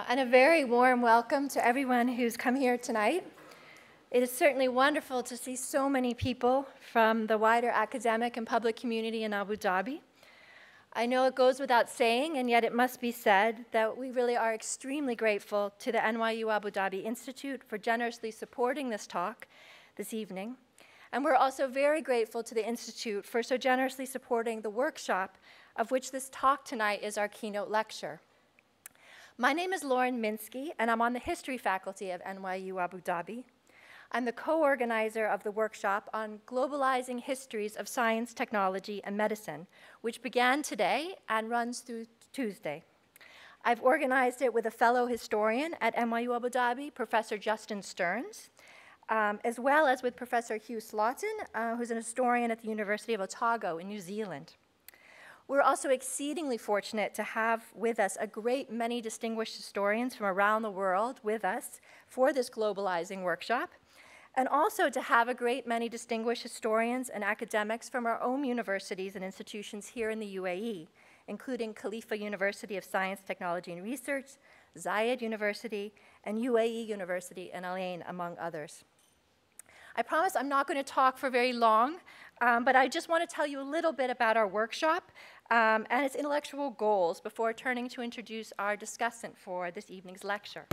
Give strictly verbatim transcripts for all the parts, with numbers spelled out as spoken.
and a very warm welcome to everyone who's come here tonight. It is certainly wonderful to see so many people from the wider academic and public community in Abu Dhabi. I know it goes without saying, and yet it must be said, that we really are extremely grateful to the N Y U Abu Dhabi Institute for generously supporting this talk this evening. And we're also very grateful to the Institute for so generously supporting the workshop of which this talk tonight is our keynote lecture. My name is Lauren Minsky, and I'm on the history faculty of N Y U Abu Dhabi. I'm the co-organizer of the workshop on globalizing histories of science, technology, and medicine, which began today and runs through Tuesday. I've organized it with a fellow historian at N Y U Abu Dhabi, Professor Justin Stearns, um, as well as with Professor Hugh Slaughton, uh, who's an historian at the University of Otago in New Zealand. We're also exceedingly fortunate to have with us a great many distinguished historians from around the world with us for this globalizing workshop, and also to have a great many distinguished historians and academics from our own universities and institutions here in the U A E, including Khalifa University of Science, Technology, and Research, Zayed University, and U A E University in Al Ain, among others. I promise I'm not going to talk for very long, um, but I just want to tell you a little bit about our workshop um, and its intellectual goals before turning to introduce our discussant for this evening's lecture.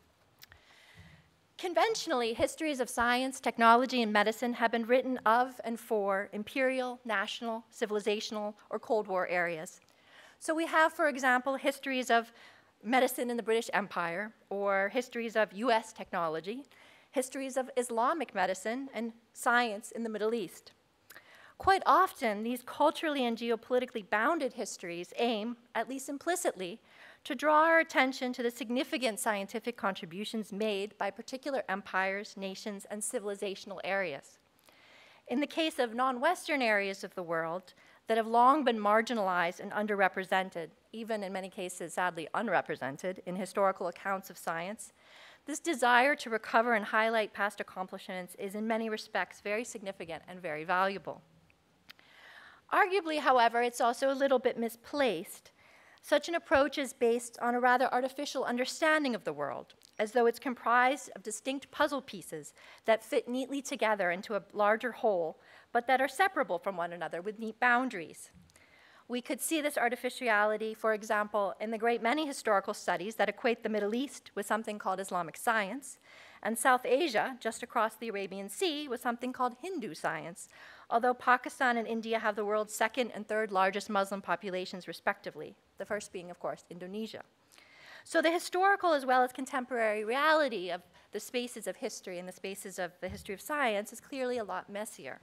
Conventionally, histories of science, technology, and medicine have been written of and for imperial, national, civilizational, or Cold War areas. So we have, for example, histories of medicine in the British Empire, or histories of U S technology, histories of Islamic medicine and science in the Middle East. Quite often, these culturally and geopolitically bounded histories aim, at least implicitly, to draw our attention to the significant scientific contributions made by particular empires, nations, and civilizational areas. In the case of non-Western areas of the world that have long been marginalized and underrepresented, even in many cases, sadly, unrepresented in historical accounts of science, this desire to recover and highlight past accomplishments is in many respects very significant and very valuable. Arguably, however, it's also a little bit misplaced. Such an approach is based on a rather artificial understanding of the world, as though it's comprised of distinct puzzle pieces that fit neatly together into a larger whole, but that are separable from one another with neat boundaries. We could see this artificiality, for example, in the great many historical studies that equate the Middle East with something called Islamic science, and South Asia, just across the Arabian Sea, with something called Hindu science, although Pakistan and India have the world's second and third largest Muslim populations respectively, the first being, of course, Indonesia. So the historical as well as contemporary reality of the spaces of history and the spaces of the history of science is clearly a lot messier.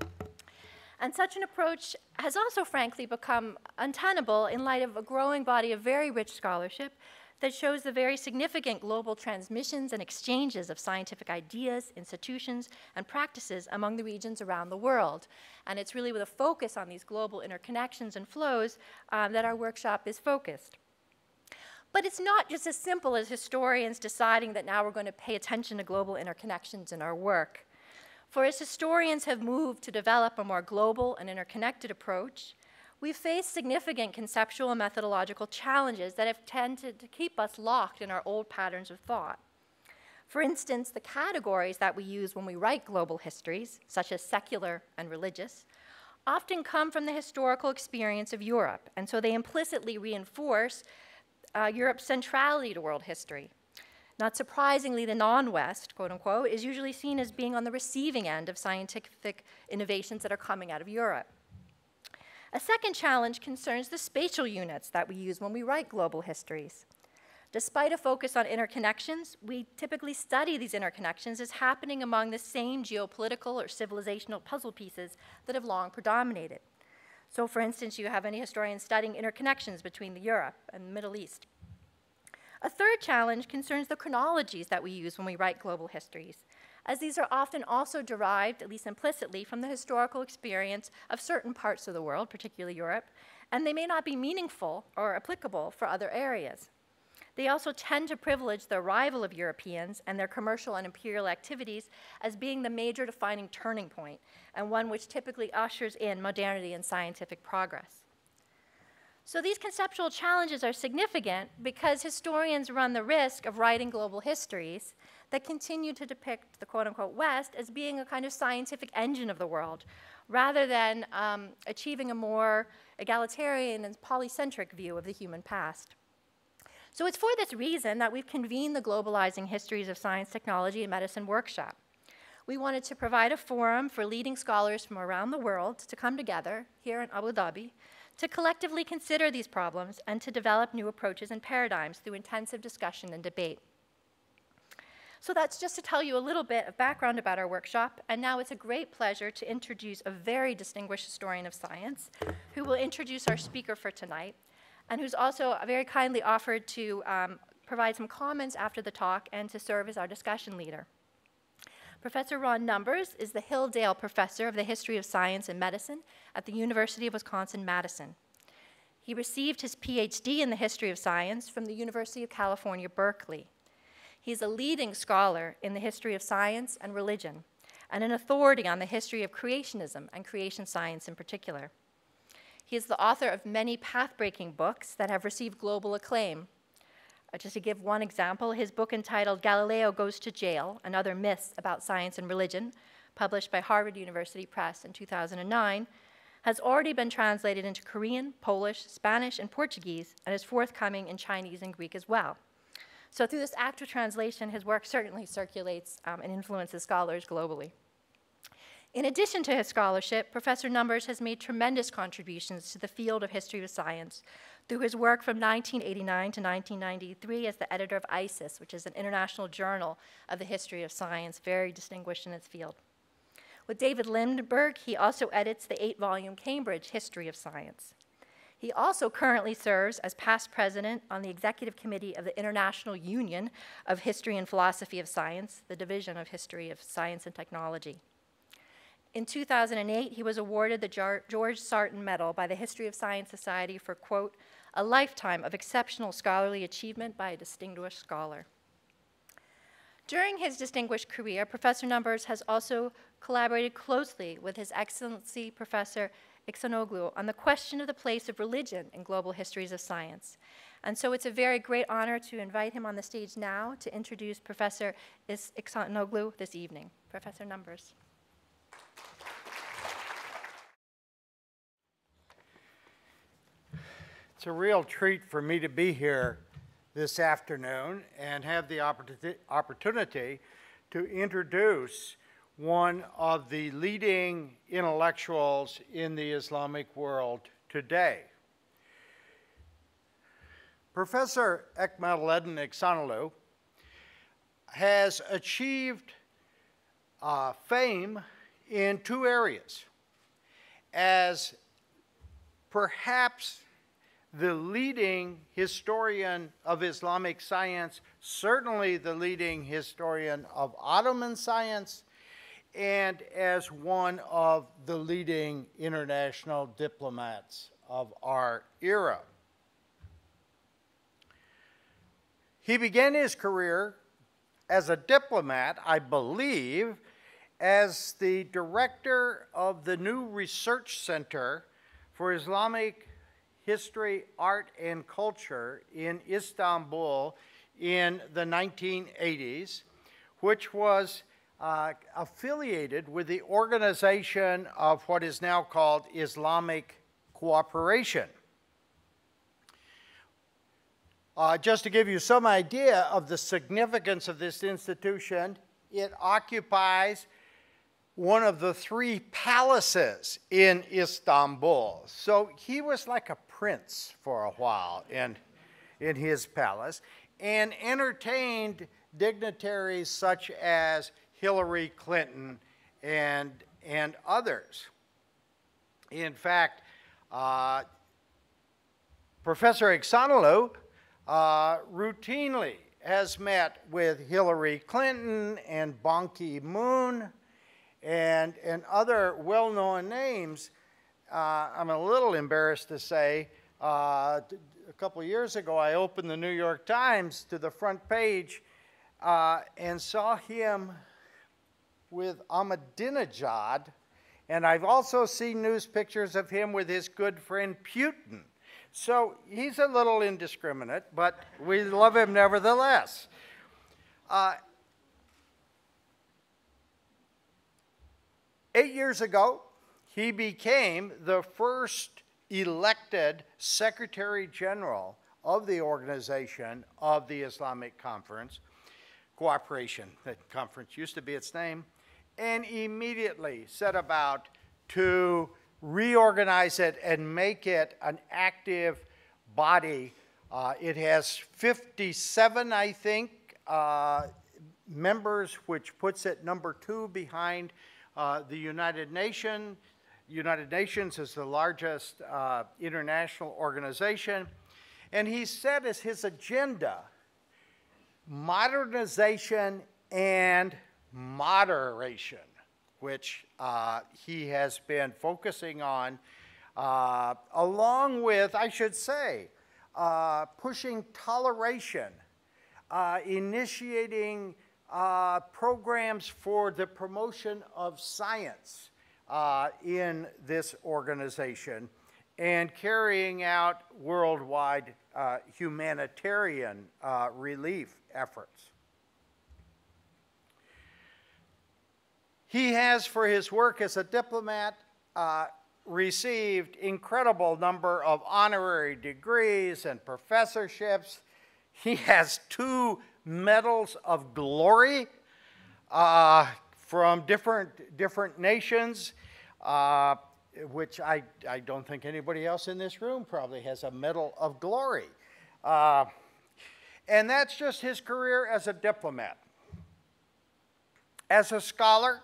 And such an approach has also, frankly, become untenable in light of a growing body of very rich scholarship that shows the very significant global transmissions and exchanges of scientific ideas, institutions, and practices among the regions around the world. And it's really with a focus on these global interconnections and flows um, that our workshop is focused. But it's not just as simple as historians deciding that now we're going to pay attention to global interconnections in our work. For as historians have moved to develop a more global and interconnected approach, we've faced significant conceptual and methodological challenges that have tended to keep us locked in our old patterns of thought. For instance, the categories that we use when we write global histories, such as secular and religious, often come from the historical experience of Europe, and so they implicitly reinforce uh, Europe's centrality to world history. Not surprisingly, the non-West, quote unquote, is usually seen as being on the receiving end of scientific innovations that are coming out of Europe. A second challenge concerns the spatial units that we use when we write global histories. Despite a focus on interconnections, we typically study these interconnections as happening among the same geopolitical or civilizational puzzle pieces that have long predominated. So for instance, you have any historian studying interconnections between the Europe and the Middle East. A third challenge concerns the chronologies that we use when we write global histories, as these are often also derived, at least implicitly, from the historical experience of certain parts of the world, particularly Europe, and they may not be meaningful or applicable for other areas. They also tend to privilege the arrival of Europeans and their commercial and imperial activities as being the major defining turning point, and one which typically ushers in modernity and scientific progress. So these conceptual challenges are significant because historians run the risk of writing global histories that continue to depict the quote-unquote West as being a kind of scientific engine of the world, rather than um, achieving a more egalitarian and polycentric view of the human past. So it's for this reason that we've convened the Globalizing Histories of Science, Technology, and Medicine workshop. We wanted to provide a forum for leading scholars from around the world to come together here in Abu Dhabi to collectively consider these problems and to develop new approaches and paradigms through intensive discussion and debate. So that's just to tell you a little bit of background about our workshop, and now it's a great pleasure to introduce a very distinguished historian of science who will introduce our speaker for tonight, and who's also very kindly offered to um, provide some comments after the talk and to serve as our discussion leader. Professor Ron Numbers is the Hilldale Professor of the History of Science and Medicine at the University of Wisconsin-Madison. He received his PhD in the history of science from the University of California, Berkeley. He's a leading scholar in the history of science and religion, and an authority on the history of creationism and creation science in particular. He is the author of many path-breaking books that have received global acclaim. Uh, just to give one example, his book entitled Galileo Goes to Jail and Other Myths About Science and Religion, published by Harvard University Press in two thousand nine, has already been translated into Korean, Polish, Spanish, and Portuguese, and is forthcoming in Chinese and Greek as well. So through this act of translation, his work certainly circulates um, and influences scholars globally. In addition to his scholarship, Professor Numbers has made tremendous contributions to the field of history of science through his work from nineteen eighty-nine to nineteen ninety-three as the editor of ISIS, which is an international journal of the history of science, very distinguished in its field. With David Lindbergh, he also edits the eight-volume Cambridge History of Science. He also currently serves as past president on the executive committee of the International Union of History and Philosophy of Science, the division of History of Science and Technology. In two thousand eight, he was awarded the George Sarton Medal by the History of Science Society for, quote, a lifetime of exceptional scholarly achievement by a distinguished scholar. During his distinguished career, Professor Numbers has also collaborated closely with His Excellency Professor İhsanoğlu on the question of the place of religion in global histories of science. And so it's a very great honor to invite him on the stage now to introduce Professor İhsanoğlu this evening. Professor Numbers. It's a real treat for me to be here this afternoon and have the opportunity to introduce one of the leading intellectuals in the Islamic world today. Professor Ekmeleddin İhsanoğlu has achieved uh, fame in two areas as perhaps the leading historian of Islamic science, certainly the leading historian of Ottoman science, and as one of the leading international diplomats of our era. He began his career as a diplomat, I believe, as the director of the new research center for Islamic history, art, and culture in Istanbul in the nineteen eighties, which was uh, affiliated with the organization of what is now called Islamic Cooperation. Uh, just to give you some idea of the significance of this institution, it occupies one of the three palaces in Istanbul. So he was like a prince for a while in, in his palace, and entertained dignitaries such as Hillary Clinton and, and others. In fact, uh, Professor İhsanoğlu uh, routinely has met with Hillary Clinton and Ban Ki-moon and, and other well-known names. Uh, I'm a little embarrassed to say, uh, a couple of years ago, I opened the New York Times to the front page uh, and saw him with Ahmadinejad, and I've also seen news pictures of him with his good friend Putin. So he's a little indiscriminate, but we love him nevertheless. Uh, eight years ago, he became the first elected Secretary General of the organization of the Islamic Conference, Cooperation. That conference used to be its name, and immediately set about to reorganize it and make it an active body. Uh, it has fifty-seven, I think, uh, members, which puts it number two behind uh, the United Nations. United Nations is the largest uh, international organization. And he set as his agenda modernization and moderation, which uh, he has been focusing on, uh, along with, I should say, uh, pushing toleration, uh, initiating uh, programs for the promotion of science uh, in this organization, and carrying out worldwide uh, humanitarian uh, relief efforts. He has, for his work as a diplomat, uh, received incredible number of honorary degrees and professorships. He has two medals of glory uh, from different, different nations, uh, which I, I don't think anybody else in this room probably has a medal of glory. Uh, and that's just his career as a diplomat. As a scholar,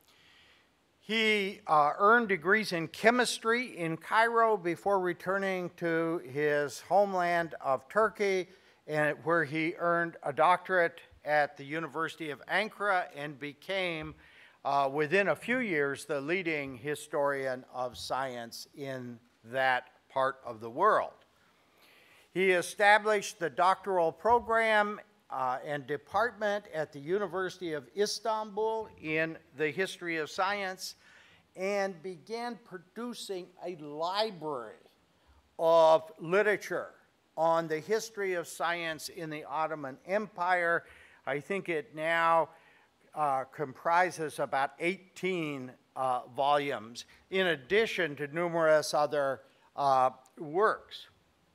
he uh, earned degrees in chemistry in Cairo before returning to his homeland of Turkey, and where he earned a doctorate at the University of Ankara and became, uh, within a few years, the leading historian of science in that part of the world. He established the doctoral program uh, and department at the University of Istanbul in the history of science, and began producing a library of literature on the history of science in the Ottoman Empire. I think it now uh, comprises about eighteen uh, volumes, in addition to numerous other uh, works.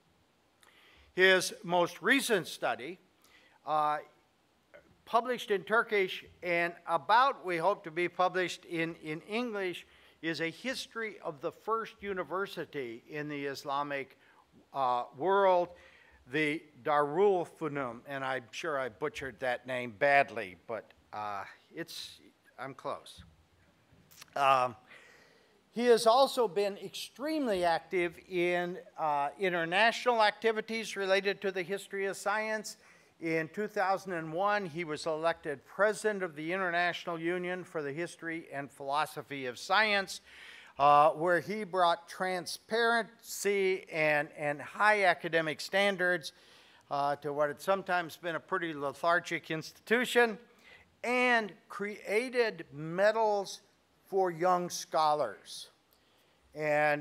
His most recent study, uh, published in Turkish and about, we hope to be published in, in English, is a history of the first university in the Islamic uh, world, the Darul Funum, and I'm sure I butchered that name badly, but uh, it's, I'm close. Um, he has also been extremely active in uh, international activities related to the history of science. In two thousand one, he was elected president of the International Union for the History and Philosophy of Science, uh, where he brought transparency and, and high academic standards uh, to what had sometimes been a pretty lethargic institution, and created medals for young scholars. And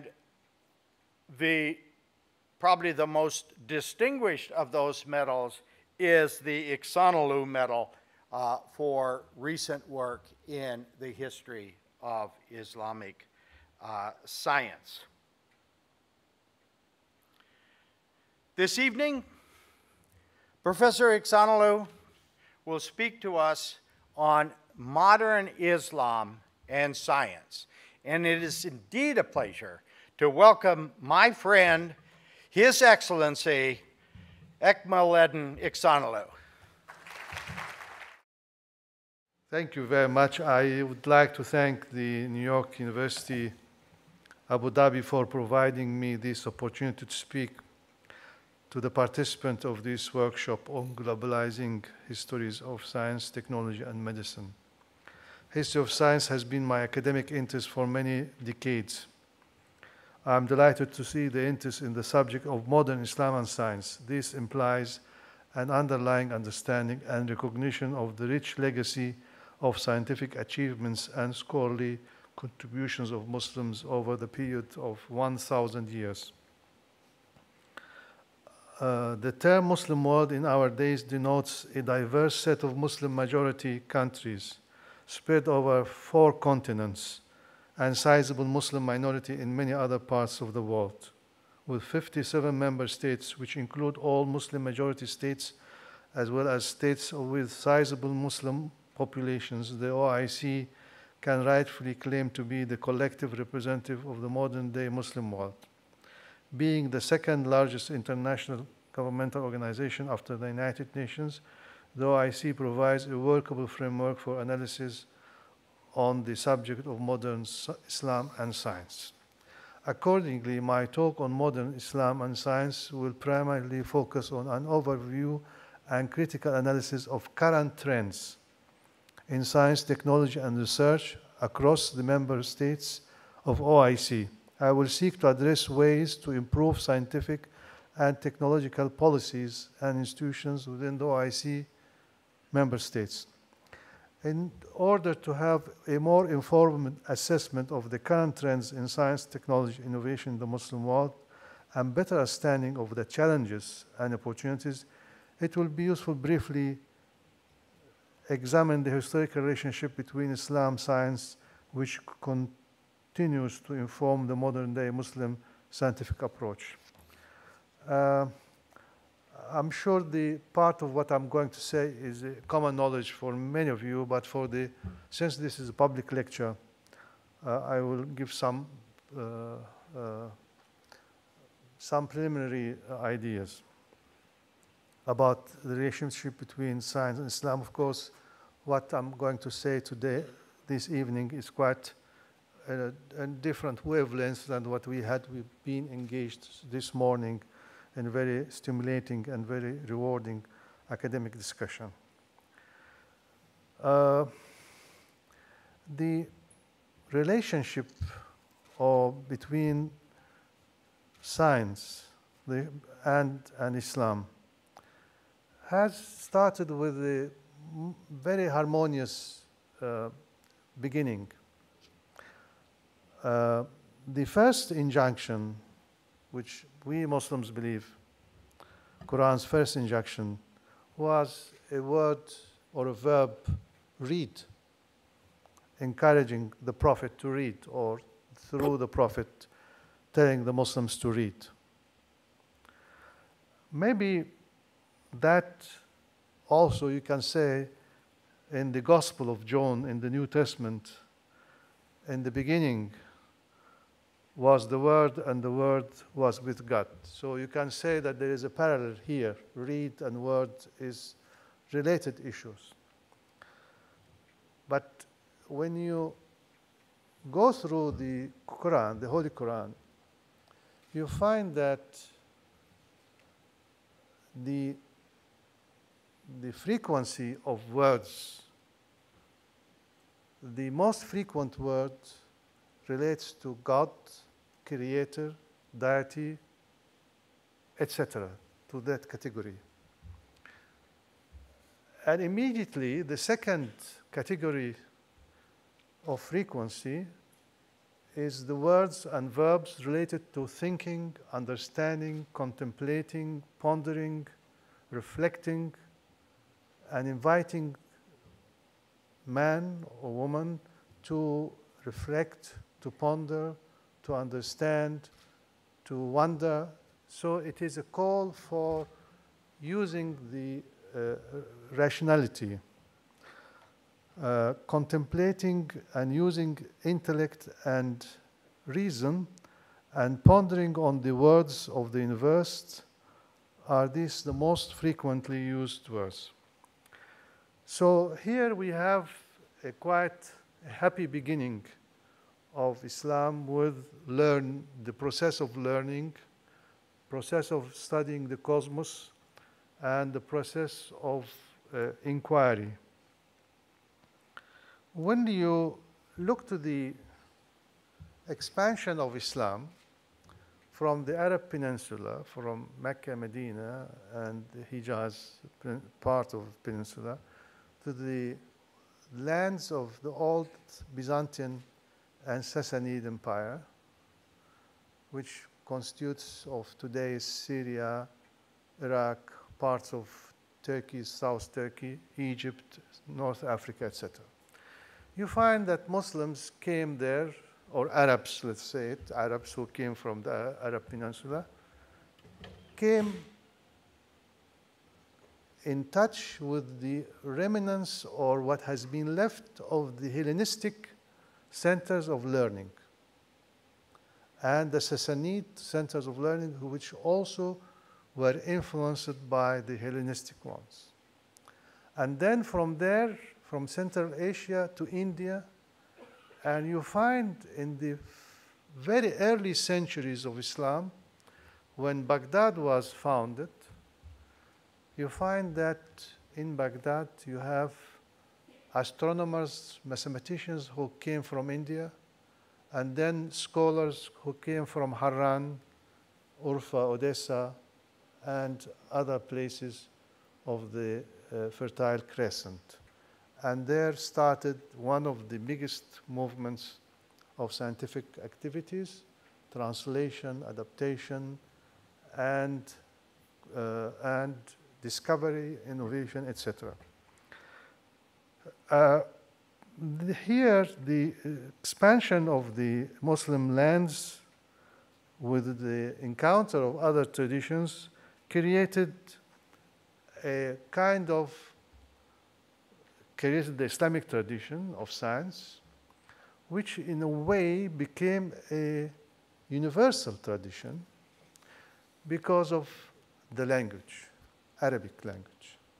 the, probably the most distinguished of those medals is the İhsanoğlu Medal uh, for recent work in the history of Islamic uh, science. This evening, Professor İhsanoğlu will speak to us on modern Islam and science. And it is indeed a pleasure to welcome my friend, His Excellency, Ekmeleddin İhsanoğlu. Thank you very much. I would like to thank the New York University, Abu Dhabi, for providing me this opportunity to speak to the participants of this workshop on globalizing histories of science, technology, and medicine. History of science has been my academic interest for many decades. I'm delighted to see the interest in the subject of modern Islam and science. This implies an underlying understanding and recognition of the rich legacy of scientific achievements and scholarly contributions of Muslims over the period of one thousand years. Uh, the term Muslim world in our days denotes a diverse set of Muslim majority countries spread over four continents and sizable Muslim minority in many other parts of the world. With fifty-seven member states, which include all Muslim majority states, as well as states with sizable Muslim populations, the O I C can rightfully claim to be the collective representative of the modern-day Muslim world. Being the second largest international governmental organization after the United Nations, the O I C provides a workable framework for analysis on the subject of modern Islam and science. Accordingly, my talk on modern Islam and science will primarily focus on an overview and critical analysis of current trends in science, technology, and research across the member states of O I C. I will seek to address ways to improve scientific and technological policies and institutions within the O I C member states. In order to have a more informed assessment of the current trends in science, technology, innovation in the Muslim world, and better understanding of the challenges and opportunities, it will be useful briefly examine the historical relationship between Islam science, which continues to inform the modern-day Muslim scientific approach. Uh, I'm sure the part of what I'm going to say is uh, common knowledge for many of you, but for the, since this is a public lecture, uh, I will give some, uh, uh, some preliminary ideas about the relationship between science and Islam. Of course, what I'm going to say today, this evening, is quite a, a different wavelength than what we had we've been engaged this morning in very stimulating and very rewarding academic discussion. Uh, the relationship or between science the, and, and Islam has started with a very harmonious uh, beginning. Uh, the first injunction, which we Muslims believe, Quran's first injunction, was a word or a verb, read, encouraging the Prophet to read, or through the Prophet telling the Muslims to read. Maybe that also you can say in the Gospel of John in the New Testament, in the beginning was the Word, and the Word was with God. So you can say that there is a parallel here. Read and word is related issues. But when you go through the Quran, the Holy Quran, you find that the, the frequency of words, the most frequent word relates to God, Creator, deity, et cetera, to that category. And immediately, the second category of frequency is the words and verbs related to thinking, understanding, contemplating, pondering, reflecting, and inviting man or woman to reflect, to ponder, to understand, to wonder. So it is a call for using the uh, rationality, uh, contemplating and using intellect and reason, and pondering on the words of the universe. Are these the most frequently used words? So here we have a quite a happy beginning of Islam with learn the process of learning, process of studying the cosmos, and the process of uh, inquiry. When you look to the expansion of Islam from the Arab Peninsula, from Mecca, Medina, and the Hijaz part of the peninsula, to the lands of the old Byzantine and Sassanid Empire, which constitutes of today's Syria, Iraq, parts of Turkey, South Turkey, Egypt, North Africa, et cetera. You find that Muslims came there, or Arabs, let's say it, Arabs who came from the Arab Peninsula, came in touch with the remnants or what has been left of the Hellenistic centers of learning and the Sassanid centers of learning, which also were influenced by the Hellenistic ones. And then from there, from Central Asia to India, and you find in the very early centuries of Islam, when Baghdad was founded, you find that in Baghdad you have astronomers, mathematicians who came from India, and then scholars who came from Harran, Urfa, Odessa, and other places of the uh, Fertile Crescent. And there started one of the biggest movements of scientific activities, translation, adaptation, and, uh, and discovery, innovation, et cetera. Uh, the, here, the expansion of the Muslim lands with the encounter of other traditions created a kind of, created the Islamic tradition of science, which in a way became a universal tradition because of the language, Arabic language.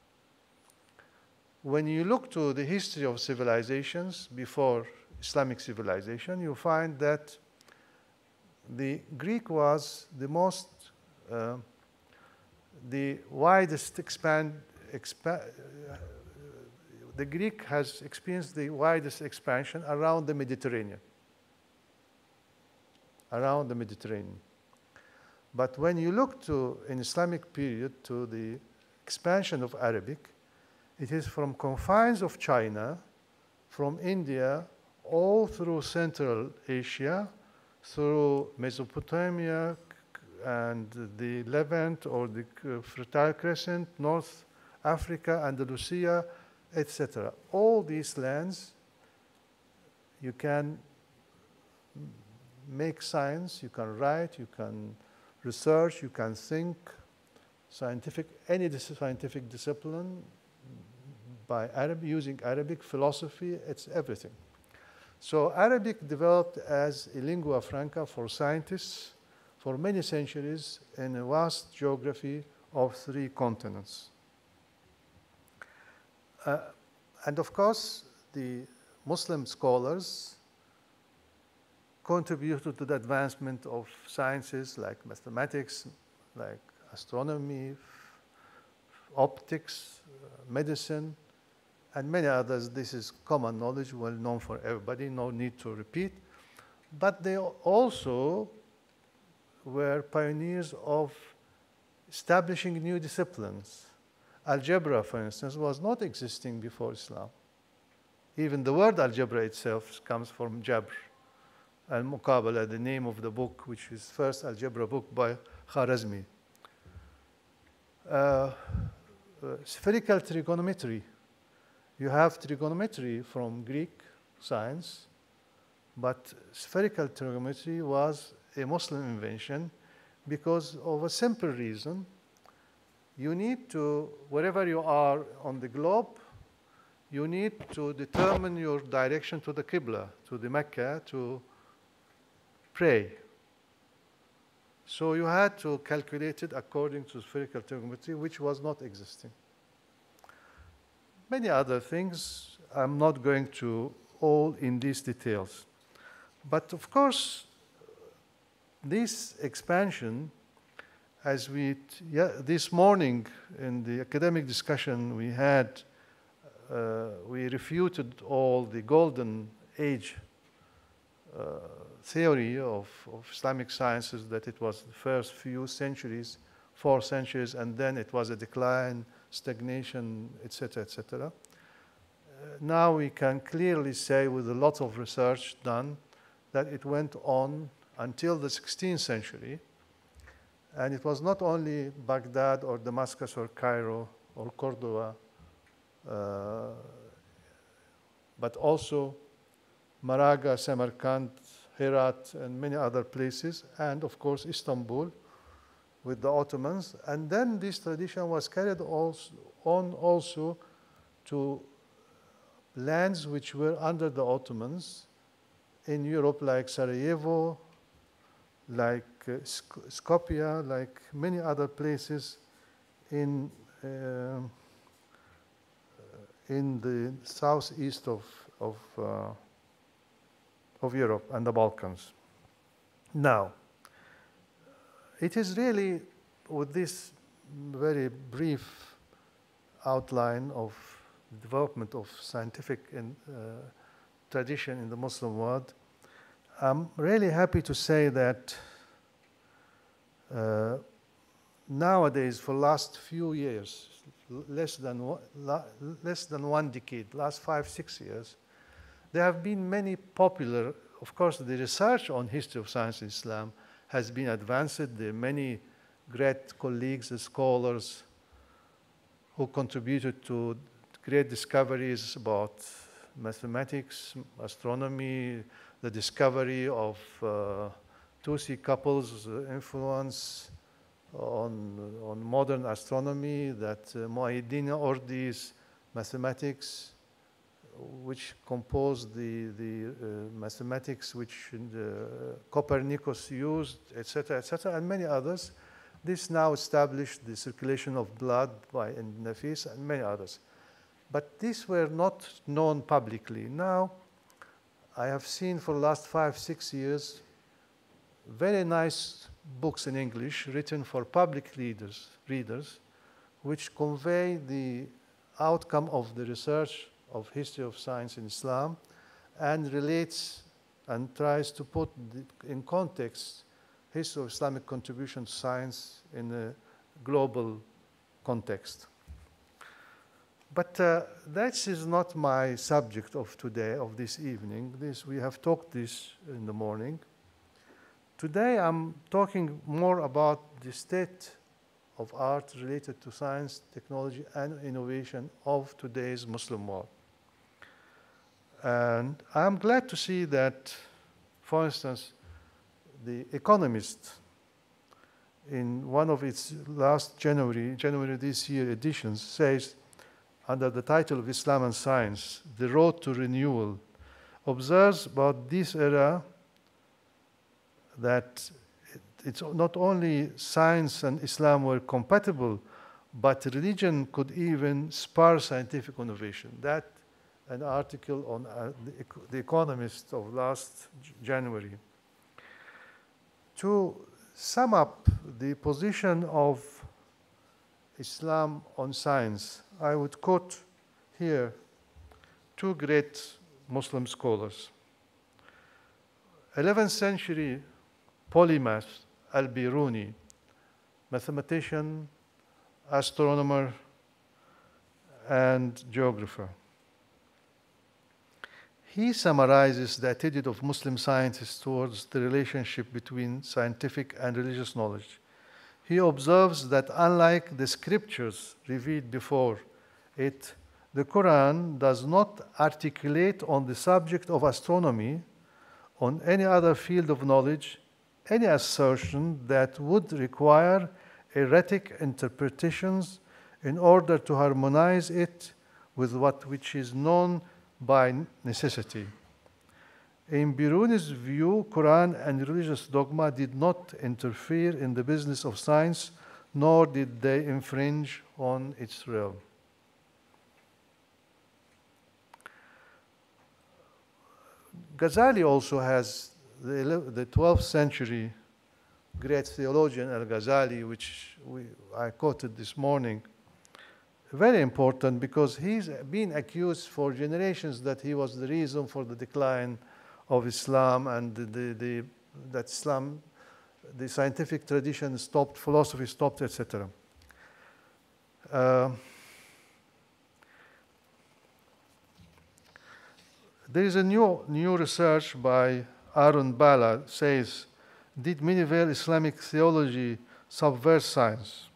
When you look to the history of civilizations before Islamic civilization, you find that the Greek was the most, uh, the widest expand, expa uh, the Greek has experienced the widest expansion around the Mediterranean, around the Mediterranean. But when you look to, in Islamic period, to the expansion of Arabic, it is from confines of China, from India, all through Central Asia, through Mesopotamia and the Levant or the Fertile Crescent, North Africa, Andalusia, et cetera. All these lands, you can make science, you can write, you can research, you can think, scientific, any scientific discipline by Arab, using Arabic, philosophy, it's everything. So Arabic developed as a lingua franca for scientists for many centuries in a vast geography of three continents. Uh, and of course, the Muslim scholars contributed to the advancement of sciences like mathematics, like astronomy, optics, uh, medicine, and many others. This is common knowledge, well known for everybody, no need to repeat. But they also were pioneers of establishing new disciplines. Algebra, for instance, was not existing before Islam. Even the word algebra itself comes from Jabr. Al-Muqabala, the name of the book, which is first algebra book by Khwarazmi. Uh, uh, spherical trigonometry. You have trigonometry from Greek science, but spherical trigonometry was a Muslim invention because of a simple reason. You need to, wherever you are on the globe, you need to determine your direction to the Qibla, to the Mecca, to pray. So you had to calculate it according to spherical trigonometry, which was not existing. Many other things, I'm not going to all in these details. But of course, this expansion, as we, yeah, this morning in the academic discussion we had, uh, we refuted all the golden age uh, theory of, of Islamic sciences, that it was the first few centuries, four centuries, and then it was a decline, stagnation, et cetera, et cetera. Uh, now we can clearly say with a lot of research done that it went on until the sixteenth century. And it was not only Baghdad or Damascus or Cairo or Cordoba, uh, but also Maraga, Samarkand, Herat, and many other places, and of course Istanbul with the Ottomans. And then this tradition was carried also on also to lands which were under the Ottomans in Europe, like Sarajevo, like uh, Skopje, like many other places in uh, in the southeast of of, uh, of Europe and the Balkans. Now, it is really with this very brief outline of the development of scientific in, uh, tradition in the Muslim world, I'm really happy to say that uh, nowadays, for the last few years, less than one, less than one decade, last five, six years, there have been many popular, of course, the research on history of science in Islam has been advanced. There are many great colleagues and scholars who contributed to great discoveries about mathematics, astronomy, the discovery of uh, Tusi couples' influence on, on modern astronomy, that uh, Muhyiddin Ordi's mathematics, which composed the, the uh, mathematics which uh, Copernicus used, et cetera, et cetera, and many others. This now established the circulation of blood by Nafis and many others. But these were not known publicly. Now, I have seen for the last five, six years very nice books in English written for public readers, readers which convey the outcome of the research of history of science in Islam and relates and tries to put the, in context history of Islamic contribution to science in a global context. But uh, that is not my subject of today, of this evening. This, we have talked this in the morning. Today I'm talking more about the state of art related to science, technology, and innovation of today's Muslim world. And I'm glad to see that, for instance, The Economist, in one of its last January, January this year editions, says, under the title of Islam and Science, The Road to Renewal, observes about this era that it, it's not only science and Islam were compatible, but religion could even spur scientific innovation. That, an article on uh, the, the Economist of last January. To sum up the position of Islam on science, I would quote here two great Muslim scholars. eleventh century polymath Al-Biruni, mathematician, astronomer, and geographer. He summarizes the attitude of Muslim scientists towards the relationship between scientific and religious knowledge. He observes that unlike the scriptures revealed before it, the Quran does not articulate on the subject of astronomy, on any other field of knowledge, any assertion that would require erratic interpretations in order to harmonize it with what which is known by necessity. In Biruni's view, Quran and religious dogma did not interfere in the business of science, nor did they infringe on its realm. Ghazali also has the, the twelfth century great theologian Al-Ghazali, which we, I quoted this morning, very important because he's been accused for generations that he was the reason for the decline of Islam and the, the, the, that Islam, the scientific tradition stopped, philosophy stopped, et cetera. Uh, there is a new, new research by Aaron Bala says, did medieval Islamic theology subvert science.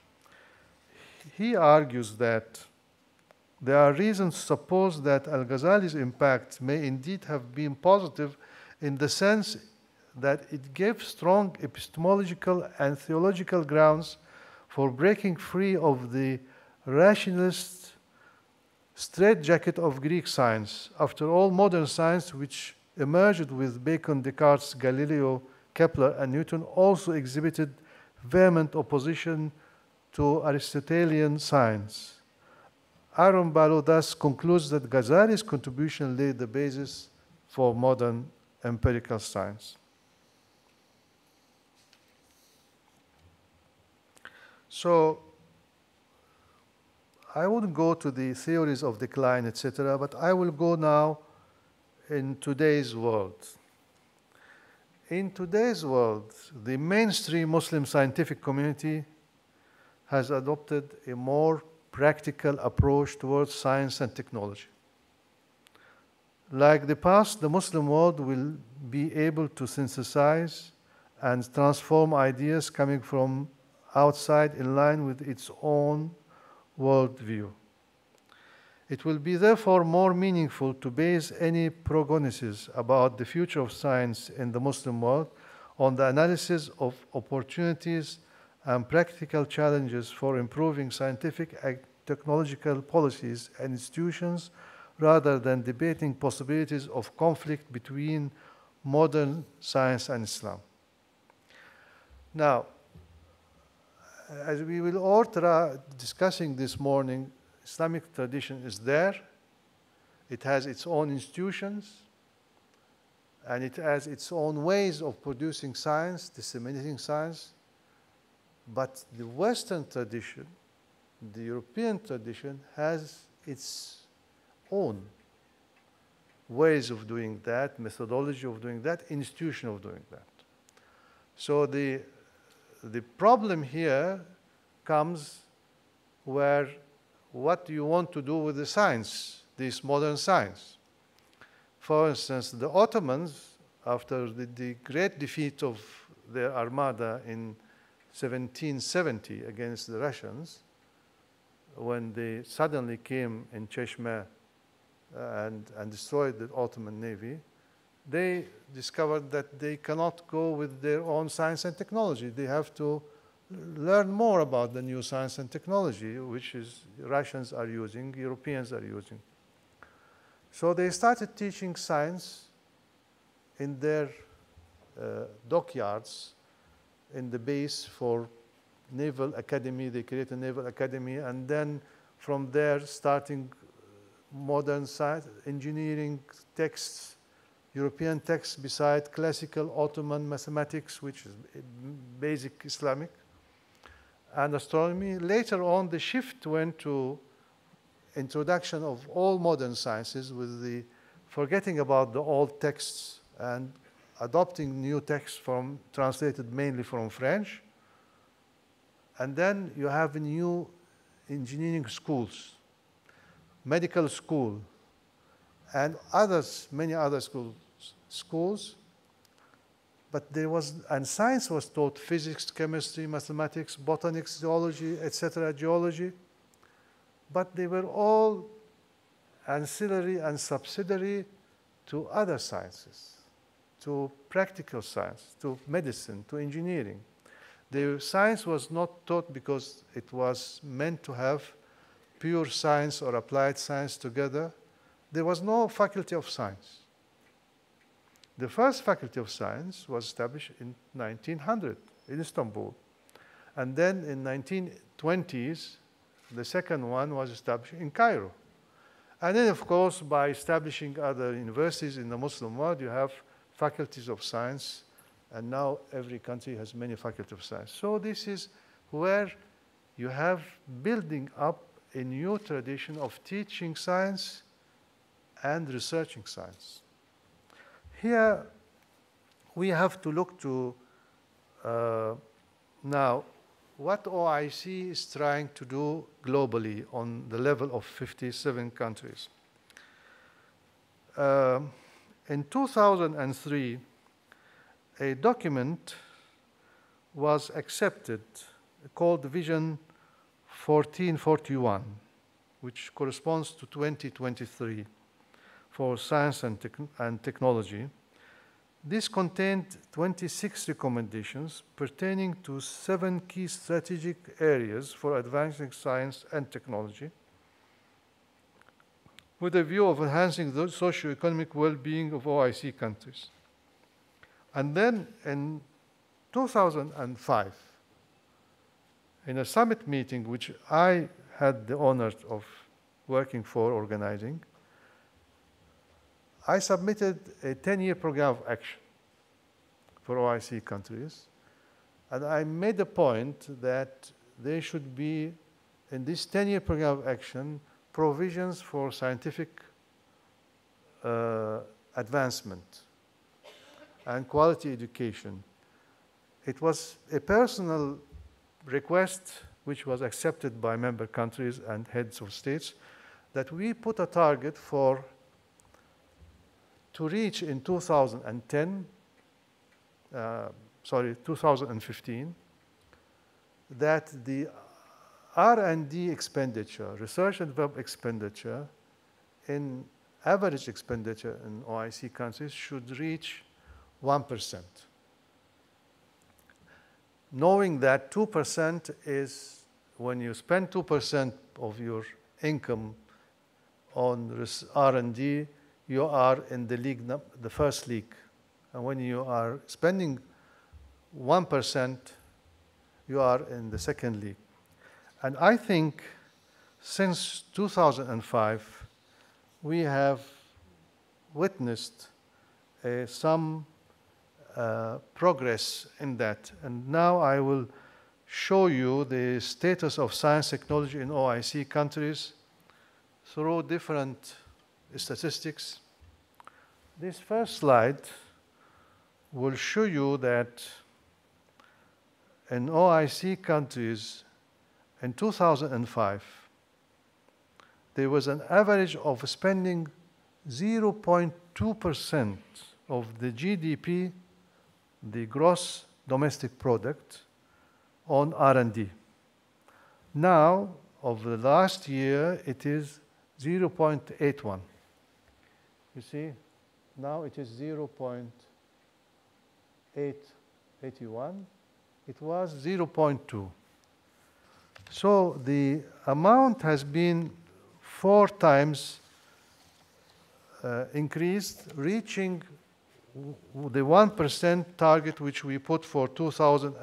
He argues that there are reasons to suppose that Al-Ghazali's impact may indeed have been positive in the sense that it gave strong epistemological and theological grounds for breaking free of the rationalist straitjacket of Greek science. After all, modern science, which emerged with Bacon, Descartes, Galileo, Kepler, and Newton, also exhibited vehement opposition to Aristotelian science. Aaron Balo thus concludes that Ghazali's contribution laid the basis for modern empirical science. So, I wouldn't go to the theories of decline, et cetera, but I will go now in today's world. In today's world, the mainstream Muslim scientific community has adopted a more practical approach towards science and technology. Like the past, the Muslim world will be able to synthesize and transform ideas coming from outside in line with its own worldview. It will be therefore more meaningful to base any prognosis about the future of science in the Muslim world on the analysis of opportunities and practical challenges for improving scientific and technological policies and institutions rather than debating possibilities of conflict between modern science and Islam. Now, as we will all try discussing this morning, Islamic tradition is there. It has its own institutions, and it has its own ways of producing science, disseminating science. But the Western tradition, the European tradition, has its own ways of doing that, methodology of doing that, institution of doing that. So the The problem here comes where what do you want to do with the science, this modern science? For instance, the Ottomans, after the, the great defeat of their armada in seventeen seventy against the Russians, when they suddenly came in Cheshmeh and, and destroyed the Ottoman navy, they discovered that they cannot go with their own science and technology. They have to learn more about the new science and technology, which is Russians are using, Europeans are using. So they started teaching science in their uh, dockyards, in the base for Naval Academy. They created a Naval Academy, and then from there starting modern science, engineering texts, European texts beside classical Ottoman mathematics, which is basic Islamic, and astronomy. Later on, the shift went to introduction of all modern sciences with the forgetting about the old texts and adopting new texts from translated mainly from French. And then you have new engineering schools, medical school, and others, many other schools. schools, but there was, and science was taught, physics, chemistry, mathematics, botanics, zoology, et cetera, geology, but they were all ancillary and subsidiary to other sciences, to practical science, to medicine, to engineering. The science was not taught because it was meant to have pure science or applied science together. There was no faculty of science. The first faculty of science was established in nineteen hundred in Istanbul. And then in nineteen twenties, the second one was established in Cairo. And then, of course, by establishing other universities in the Muslim world, you have faculties of science, and now every country has many faculties of science. So this is where you have building up a new tradition of teaching science and researching science. Here, we have to look to uh, now what O I C is trying to do globally on the level of fifty-seven countries. Uh, in two thousand three, a document was accepted, called Vision fourteen forty-one, which corresponds to twenty twenty-three for science and, tech and technology. This contained twenty-six recommendations pertaining to seven key strategic areas for advancing science and technology, with a view of enhancing the socio-economic well-being of O I C countries. And then in two thousand five, in a summit meeting which I had the honor of working for, organizing, I submitted a ten-year program of action for O I C countries, and I made the point that there should be, in this ten-year program of action, provisions for scientific uh, advancement and quality education. It was a personal request which was accepted by member countries and heads of states that we put a target for to reach in two thousand ten, uh, sorry, two thousand fifteen, that the R and D expenditure, research and development expenditure, in average expenditure in O I C countries should reach one percent. Knowing that two percent is, when you spend two percent of your income on R and D, you are in the league, the first league. And when you are spending one percent, you are in the second league. And I think since two thousand five, we have witnessed uh, some uh, progress in that. And now I will show you the status of science technology in O I C countries through different statistics. This first slide will show you that in O I C countries in two thousand five, there was an average of spending zero point two percent of the G D P, the gross domestic product, on R and D. Now, over the last year, it is zero point eight one. You see, now it is zero point eight one. It was zero point two. So the amount has been four times uh, increased, reaching the one percent target which we put for two thousand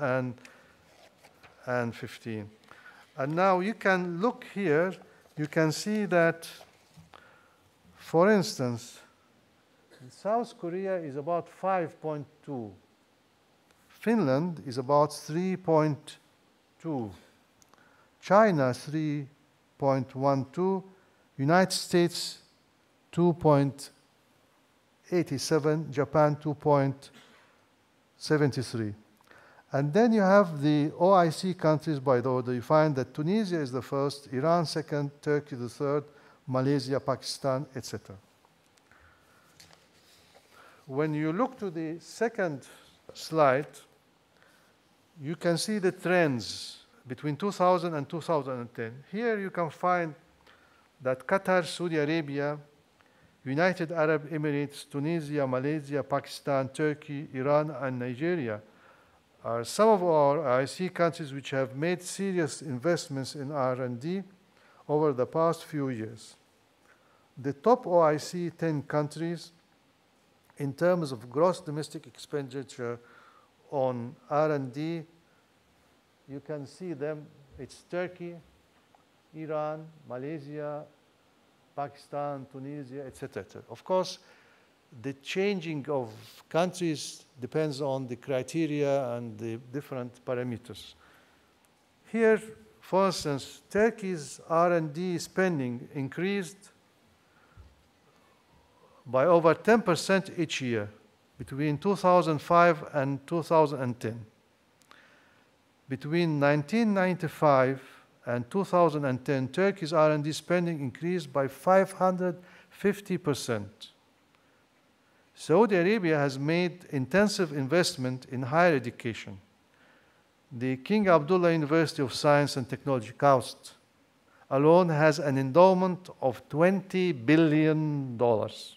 fifteen. And now you can look here, you can see that, for instance, South Korea is about five point two. Finland is about three point two. China, three point one two. United States, two point eight seven. Japan, two point seven three. And then you have the O I C countries by the order. You find that Tunisia is the first, Iran second, Turkey the third, Malaysia, Pakistan, et cetera. When you look to the second slide, you can see the trends between two thousand and two thousand ten. Here you can find that Qatar, Saudi Arabia, United Arab Emirates, Tunisia, Malaysia, Pakistan, Turkey, Iran, and Nigeria are some of our O I C countries which have made serious investments in R and D over the past few years. The top O I C ten countries in terms of gross domestic expenditure on R and D, you can see them. It's Turkey, Iran, Malaysia, Pakistan, Tunisia, et cetera. Of course, the changing of countries depends on the criteria and the different parameters. Here, for instance, Turkey's R and D spending increased by over ten percent each year between two thousand five and two thousand ten. Between nineteen ninety-five and two thousand ten, Turkey's R and D spending increased by five hundred fifty percent. Saudi Arabia has made intensive investment in higher education. the King Abdullah University of Science and Technology, KAUST, alone has an endowment of twenty billion dollars.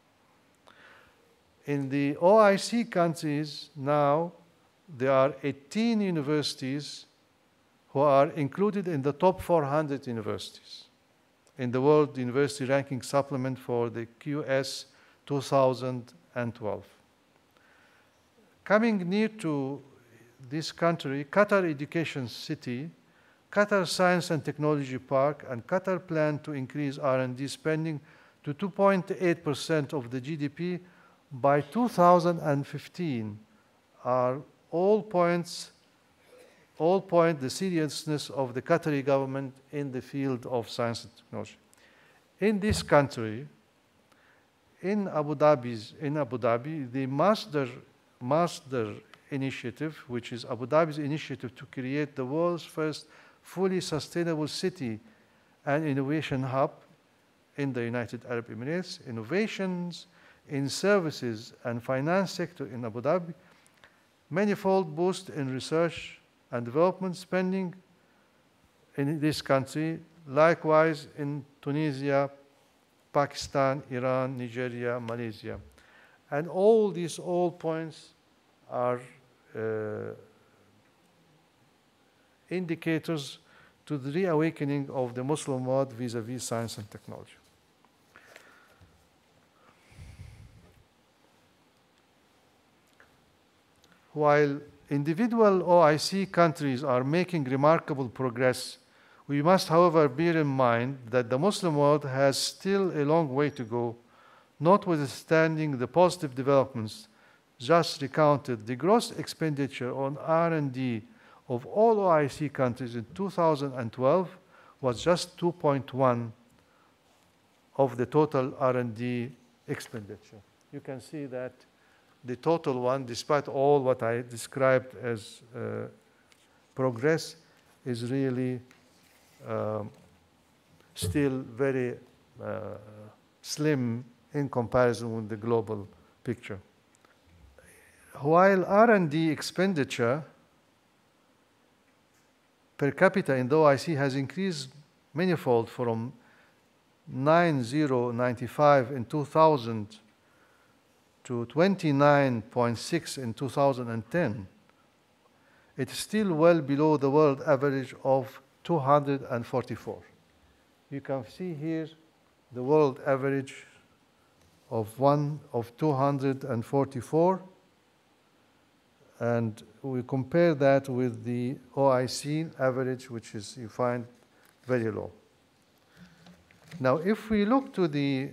In the O I C countries now, there are eighteen universities who are included in the top four hundred universities in the World University Ranking Supplement for the Q S two thousand twelve. Coming near to this country, Qatar Education City, Qatar Science and Technology Park, and Qatar plan to increase R and D spending to two point eight percent of the G D P by two thousand fifteen are all points, all point the seriousness of the Qatari government in the field of science and technology. In this country, in Abu Dhabi's, in Abu Dhabi, the Master, Master Initiative, which is Abu Dhabi's initiative to create the world's first fully sustainable city and innovation hub in the United Arab Emirates, innovations in services and finance sector in Abu Dhabi, manifold boost in research and development spending in this country, likewise in Tunisia, Pakistan, Iran, Nigeria, Malaysia. And all these all points are uh, indicators to the reawakening of the Muslim world vis-à-vis science and technology. While individual O I C countries are making remarkable progress, we must, however, bear in mind that the Muslim world has still a long way to go, notwithstanding the positive developments just recounted. The gross expenditure on R and D of all O I C countries in two thousand twelve was just two point one of the total R and D expenditure. You can see that the total one, despite all what I described as uh, progress, is really um, still very uh, slim in comparison with the global picture. While R and D expenditure per capita in the O I C has increased manifold from nine thousand ninety-five in two thousand to twenty-nine point six in two thousand ten, it is still well below the world average of two hundred forty-four. You can see here the world average of one of two hundred forty-four, and we compare that with the O I C average, which is, you find, very low. Now, if we look to the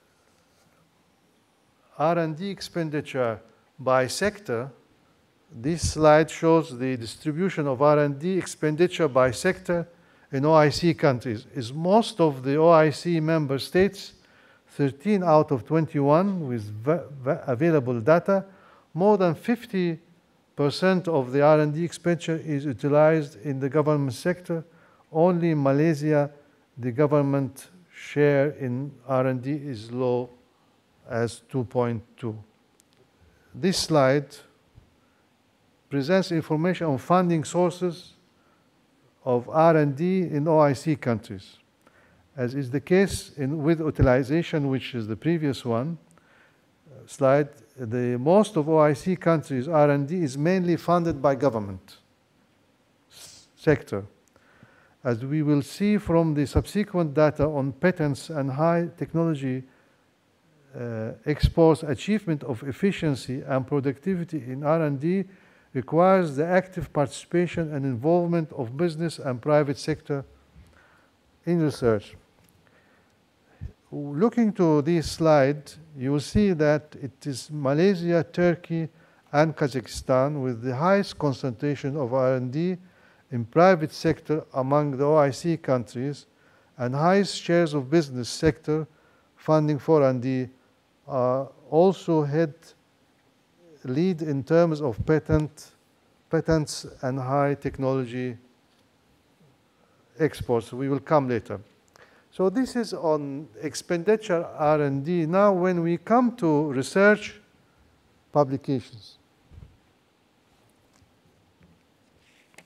R and D expenditure by sector, this slide shows the distribution of R and D expenditure by sector in O I C countries. Is most of the O I C member states, thirteen out of twenty-one with available data, more than fifty percent of the R and D expenditure is utilized in the government sector. Only in Malaysia, the government share in R and D is low as two point two. This slide presents information on funding sources of R and D in O I C countries. As is the case in, with utilization, which is the previous one uh, slide, the most of O I C countries' R and D is mainly funded by government sector. As we will see from the subsequent data on patents and high technology uh, exports, achievement of efficiency and productivity in R and D requires the active participation and involvement of business and private sector in research. Looking to this slide, you will see that it is Malaysia, Turkey, and Kazakhstan with the highest concentration of R and D in private sector among the O I C countries, and highest shares of business sector funding for R and D uh, also head lead in terms of patent, patents and high technology exports. We will come later. So this is on expenditure R and D. Now when we come to research publications.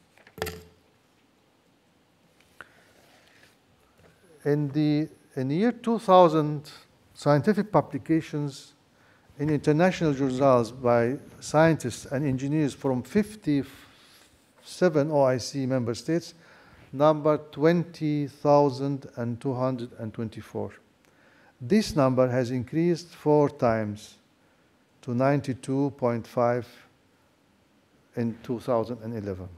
in the, in the year two thousand, scientific publications in international journals by scientists and engineers from fifty-seven O I C member states numbered twenty thousand two hundred twenty-four. This number has increased four times to ninety-two point five in two thousand eleven.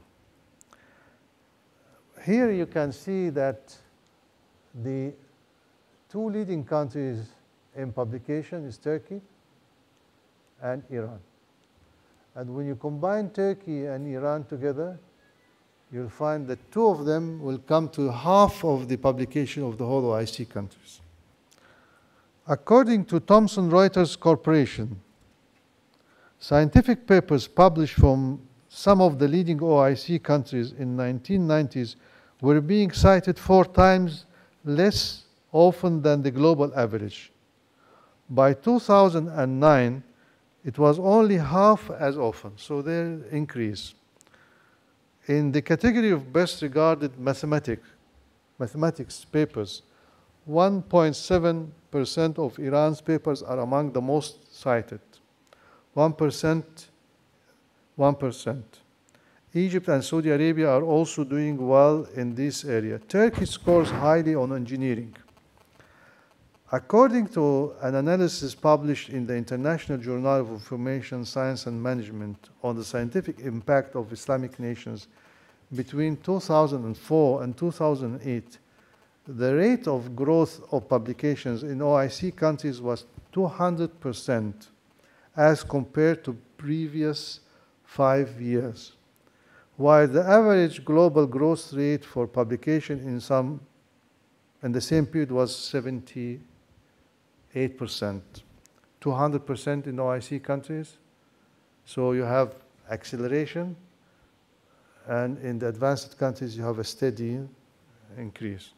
Here you can see that the two leading countries in publication is Turkey and Iran. And when you combine Turkey and Iran together, you'll find that two of them will come to half of the publication of the whole O I C countries. According to Thomson Reuters Corporation, scientific papers published from some of the leading O I C countries in the nineteen nineties were being cited four times less often than the global average. By two thousand nine, it was only half as often, so there increase. In the category of best regarded mathematics, mathematics papers, one point seven percent of Iran's papers are among the most cited. one percent, one percent. Egypt and Saudi Arabia are also doing well in this area. Turkey scores highly on engineering. According to an analysis published in the International Journal of Information Science and Management on the scientific impact of Islamic nations between two thousand four and two thousand eight, the rate of growth of publications in O I C countries was two hundred percent as compared to previous five years, while the average global growth rate for publication in some in the same period was seventy-eight percent, two hundred percent in O I C countries. So you have acceleration, and in the advanced countries you have a steady increase.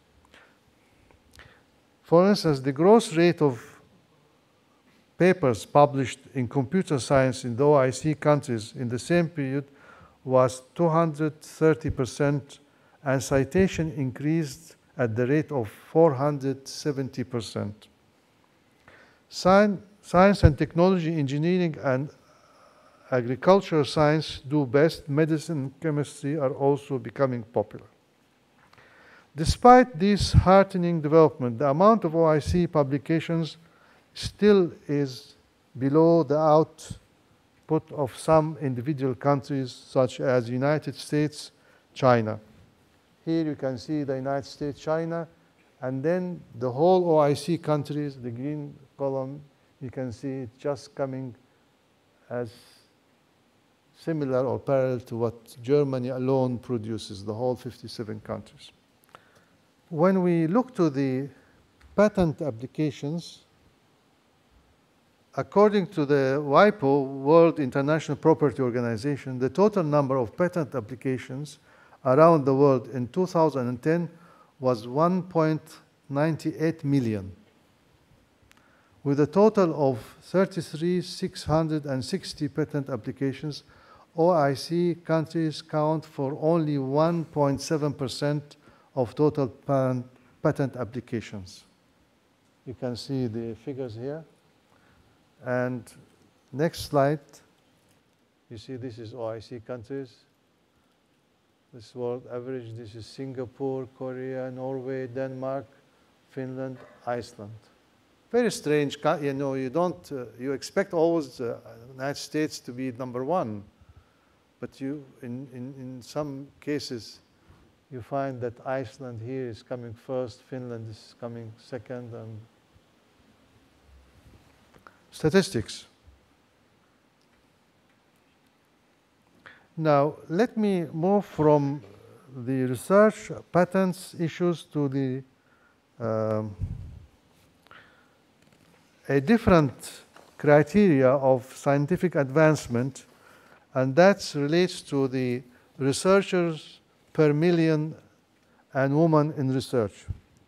For instance, the growth rate of papers published in computer science in the O I C countries in the same period was two hundred thirty percent, and citation increased at the rate of four hundred seventy percent. Science and technology, engineering, and agricultural science do best. Medicine and chemistry are also becoming popular. Despite this heartening development, the amount of O I C publications still is below the output of some individual countries, such as the United States, China. Here you can see the United States, China, and then the whole O I C countries, the green column, you can see it just coming as similar or parallel to what Germany alone produces, the whole fifty-seven countries. When we look to the patent applications, according to the WIPO, World International Property Organization, the total number of patent applications around the world in two thousand ten was one point nine eight million. With a total of thirty-three thousand six hundred sixty patent applications, O I C countries count for only one point seven percent of total patent applications. You can see the figures here. And next slide, you see this is O I C countries. This is world average. This is Singapore, Korea, Norway, Denmark, Finland, Iceland. Very strange, you know, you don't, uh, you expect always the United States to be number one, but you, in, in, in some cases, you find that Iceland here is coming first, Finland is coming second, and statistics. Now, let me move from the research patents issues to the um, a different criteria of scientific advancement, and that relates to the researchers per million and women in research.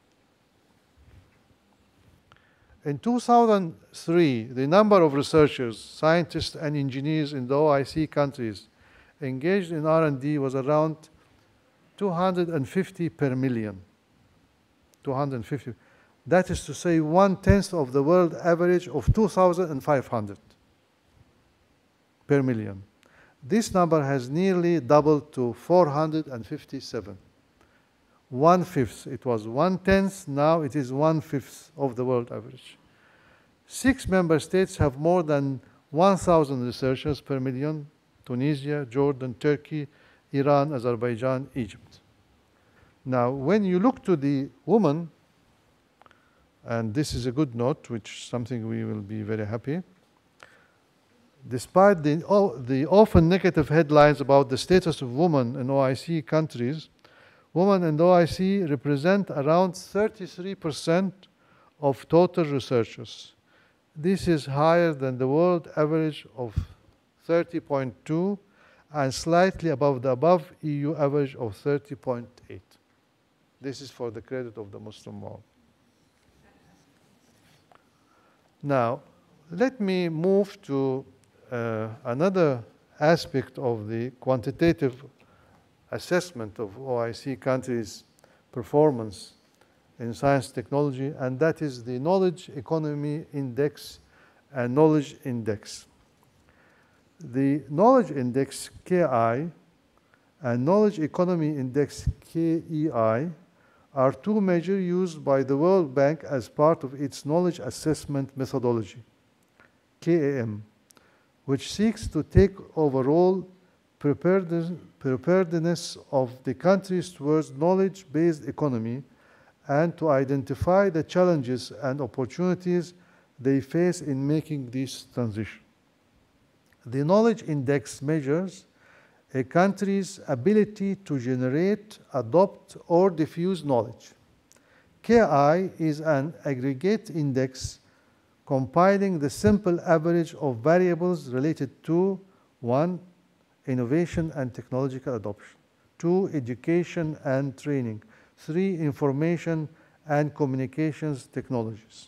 In two thousand three, the number of researchers, scientists, and engineers in the O I C countries engaged in R and D was around two hundred fifty per million. two hundred fifty. That is to say, one-tenth of the world average of two thousand five hundred per million. This number has nearly doubled to four hundred fifty-seven. One-fifth. It was one-tenth, now it is one-fifth of the world average. Six member states have more than one thousand researchers per million: Tunisia, Jordan, Turkey, Iran, Azerbaijan, Egypt. Now, when you look to the woman, and this is a good note, which is something we will be very happy, despite the, oh, the often negative headlines about the status of women in O I C countries, women in O I C represent around thirty-three percent of total researchers. This is higher than the world average of thirty point two and slightly above the above E U average of thirty point eight. This is for the credit of the Muslim world. Now, let me move to uh, another aspect of the quantitative assessment of O I C countries' performance in science technology, and that is the Knowledge Economy Index and Knowledge Index. The Knowledge Index, K I, and Knowledge Economy Index, K E I, are two measures used by the World Bank as part of its knowledge assessment methodology, K A M, which seeks to take overall preparedness of the countries towards knowledge-based economy and to identify the challenges and opportunities they face in making this transition. The Knowledge Index measures a country's ability to generate, adopt, or diffuse knowledge. K I is an aggregate index compiling the simple average of variables related to one, innovation and technological adoption, two, education and training, three, information and communications technologies.